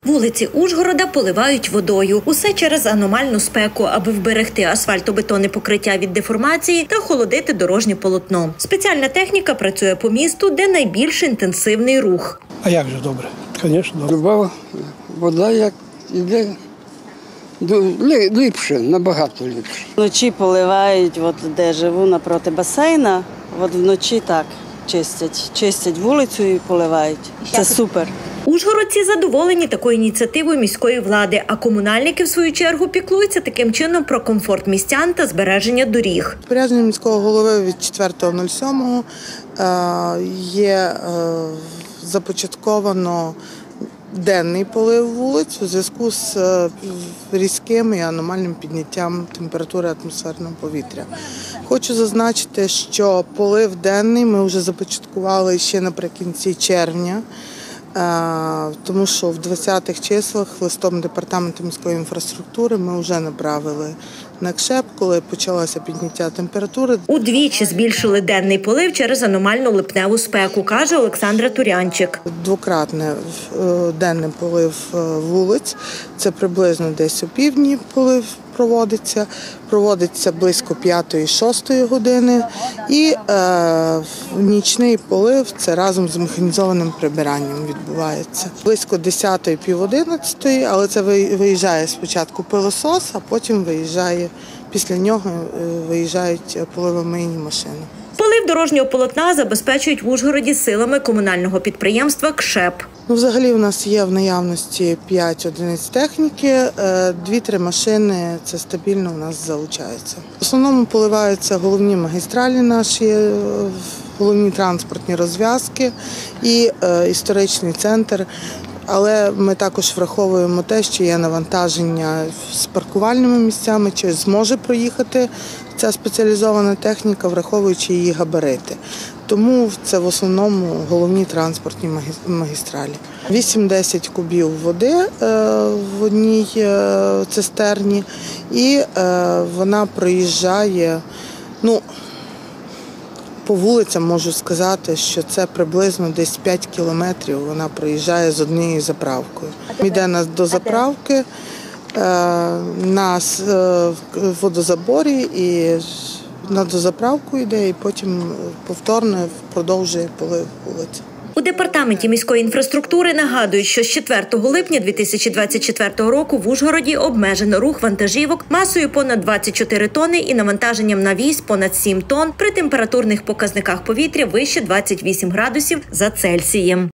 Вулиці Ужгорода поливають водою. Усе через аномальну спеку, аби вберегти асфальтобетонне покриття від деформації та охолодити дорожнє полотно. Спеціальна техніка працює по місту, де найбільш інтенсивний рух. А як же добре? Звісно, добре. Люба вода як іде ліпше, набагато ліпше. Вночі поливають, де живу, напроти басейна, вночі так чистять вулицю і поливають. Це супер. Ужгородці задоволені такою ініціативою міської влади, а комунальники, в свою чергу, піклуються таким чином про комфорт містян та збереження доріг. Розпорядженням міського голови від 4.07 є започатковано денний полив вулиць у зв'язку з різким і аномальним підняттям температури атмосферного повітря. Хочу зазначити, що полив денний ми вже започаткували ще наприкінці червня, тому що в 20-х числах листом департаменту міської інфраструктури ми вже направили на КШЕП, коли почалося підняття температури. Удвічі збільшили денний полив через аномальну липневу спеку, каже Олександра Турянчик. Двократний денний полив вулиць, це приблизно десь опівдні полив проводиться близько 5-6 години, і нічний полив – це разом з механізованим прибиранням відбувається. Близько 10-ї, пів 11-ї, але це виїжджає спочатку пилосос, а потім після нього виїжджають поливомийні машини. Полив дорожнього полотна забезпечують в Ужгороді силами комунального підприємства КШЕП. Взагалі в нас є в наявності 5 одиниць техніки, 2-3 машини – це стабільно у нас залучаються. В основному поливаються головні магістралі наші, головні транспортні розв'язки і історичний центр. Але ми також враховуємо те, що є навантаження з паркувальними місцями, чи зможе проїхати ця спеціалізована техніка, враховуючи її габарити. Тому це в основному головні транспортні магістралі. 8-10 кубів води в одній цистерні, і вона проїжджає, по вулицям можу сказати, що це приблизно десь 5 кілометрів вона проїжджає з однією заправкою. Йде до заправки на водозаборі і на дозаправку йде, і потім повторно продовжує полив вулиць. У департаменті міської інфраструктури нагадують, що з 4 липня 2024 року в Ужгороді обмежено рух вантажівок масою понад 24 тонни і навантаженням на віз понад 7 тонн при температурних показниках повітря вище 28 градусів за Цельсієм.